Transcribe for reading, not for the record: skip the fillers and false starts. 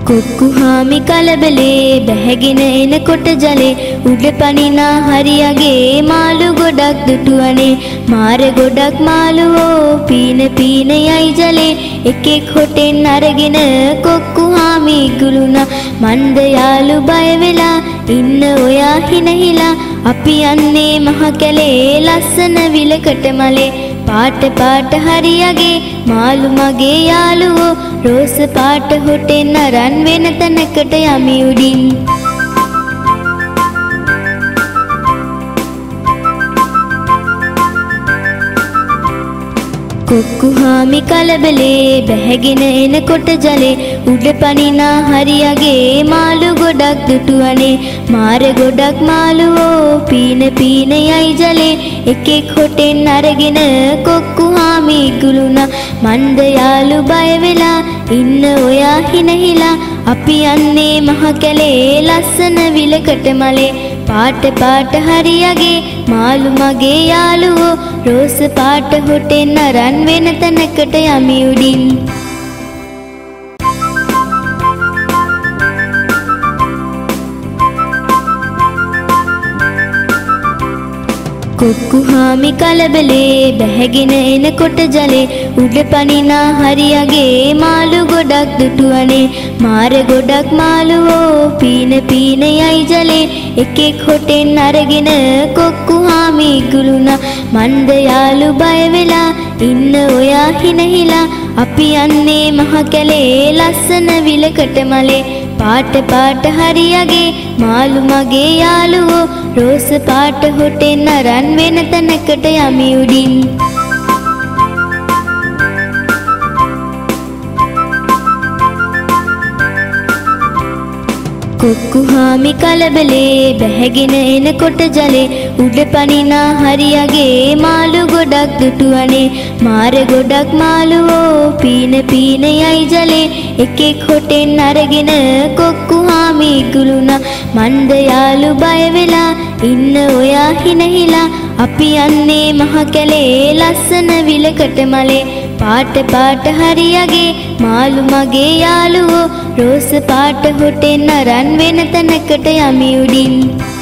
කොක්කු හාමි කලබලේ බැහැගෙන එනකොට ජලේ උඩ පනිනා හරියගේ මාළු ගොඩක් දුටුවනේ මාර ගොඩක් මාළුවෝ පීන පීන යයි ජලේ එකෙක් හොටෙන් අරගෙන කොක්කු හාමි ගුලුණා මන්ද යාළු බය වෙලා ඉන්න ඔයා හිනහිලා අපි යන්නේ මහ කැලේ ලස්සන විලකට මලේ පාට පාට හරියගේ මාළු මගේ යාළුවෝ රෝස පාට හොටෙන් අරන් වෙන තැනකට යමි උඩින් කොක්කු හාමි කලබලේ බැහැගෙන එනකොට ජලේ උඩ පනිනා හරියගේ මාළු ගොඩක් දුටුවනේ මාර ගොඩක් මාළුවෝ පීන පීන යයි ජලේ එකෙක් හොටෙන් අරගෙන කොක්කු හාමි ගුලුණා මන්ද යාළු බය වෙලා ඉන්න ඔයා හිනහිලා අපි යන්නේ මහ කැලේ ලස්සන විලකට මලේ පාට පාට හරියගේ මාළු මගේ යාළුවෝ රෝස පාට හොටෙන් අරන් වෙන තැනකට යමි උඩින් කොක්කු හාමි කලබලේ බැහැගෙන එනකොට ජලේ උඩ පනිනා හරියගේ මාළු ගොඩක් දුටුවනේ මාර ගොඩක් මාළුවෝ පීන පීන යයි ජලේ එකෙක් හොටෙන් අරගෙන කොක්කු හාමි ගුලුණා මන්ද යාළු බය වෙලා ඉන්න ඔයා හිනහිලා අපි යන්නේ මහ කැලේ ලස්සන විලකට මලේ පාට පාට හරියගේ මාළු මගේ යාළුවෝ රෝස පාට හොටෙන් අරන් වෙන තැනකට යමි උඩින් කොක්කු හාමි කලබලේ බැහැගෙන එනකොට ජලේ උඩ පනිනා හරියගේ මාළු ගොඩක් දුටුවනේ මාර ගොඩක් මාළුවෝ පීන පීන යයි ජලේ එකෙක් හොටෙන් අරගෙන කොක්කු හාමි ගුලුණා මන්ද යාළු බය වෙලා ඉන්න ඔයා හිනහිලා අපි යන්නේ මහ කැලේ ලස්සන විලකට මලේ පාට පාට හරියගේ මාළු මගේ යාළුවෝ රෝස පාට හොටෙන් අරන් වෙන තැනකට යමි උඩින්